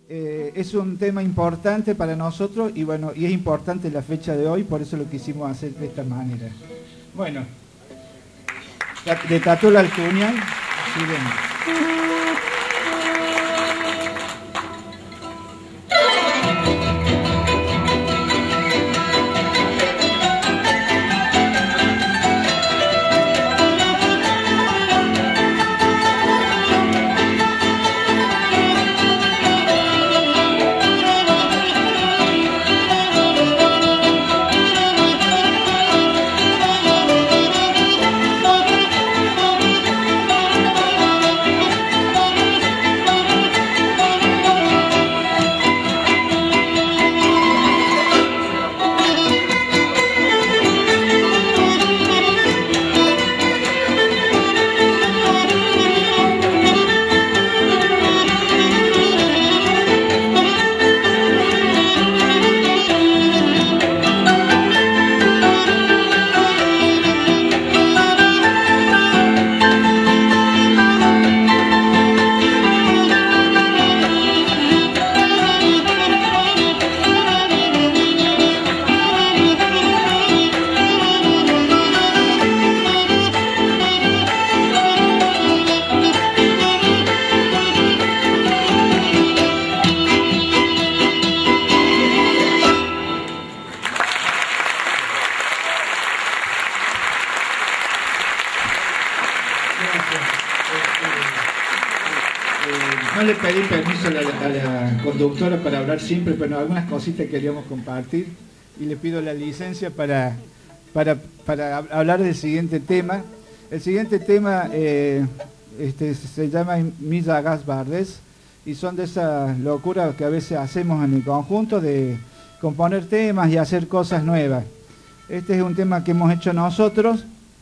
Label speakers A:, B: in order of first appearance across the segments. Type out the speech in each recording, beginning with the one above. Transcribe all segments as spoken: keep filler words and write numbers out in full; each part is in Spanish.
A: eh, es un tema importante para nosotros y bueno, y es importante la fecha de hoy, por eso lo quisimos hacer de esta manera. Bueno, de Tatula al Cuñal, sí, bueno. No le pedí permiso a la, a la conductora para hablar siempre, pero algunas cositas queríamos compartir y le pido la licencia para, para, para hablar del siguiente tema. El siguiente tema eh, este, se llama Mis llagas verdes y son de esas locuras que a veces hacemos en el conjunto de componer temas y hacer cosas nuevas. Este es un tema que hemos hecho nosotros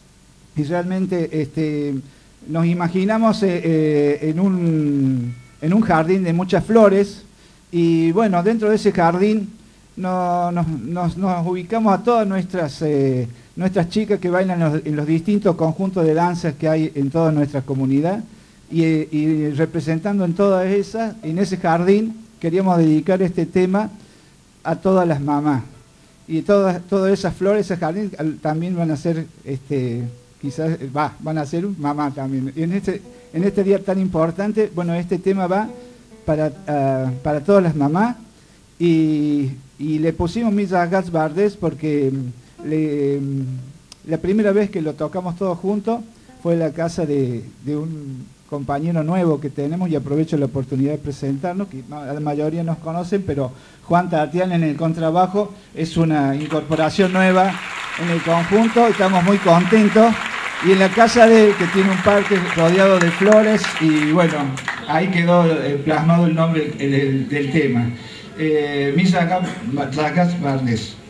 A: y realmente este, nos imaginamos eh, eh, en un... en un jardín de muchas flores y bueno, dentro de ese jardín no, nos, nos, nos ubicamos a todas nuestras, eh, nuestras chicas que bailan en los, en los distintos conjuntos de danzas que hay en toda nuestra comunidad y, y representando en todas esas, en ese jardín queríamos dedicar este tema a todas las mamás y todas, todas esas flores, ese jardín también van a ser, este, quizás, va, van a ser mamá también. Y en este, En este día tan importante, bueno, este tema va para, uh, para todas las mamás y, y le pusimos Mis llagas verdes porque le, la primera vez que lo tocamos todos juntos fue en la casa de, de un compañero nuevo que tenemos y aprovecho la oportunidad de presentarnos, que la mayoría nos conocen, pero Juan Tatián en el contrabajo es una incorporación nueva en el conjunto, estamos muy contentos. Y en la casa de él, que tiene un parque rodeado de flores, y bueno, ahí quedó eh, plasmado el nombre del, del, del tema. Eh, Mis llagas verdes.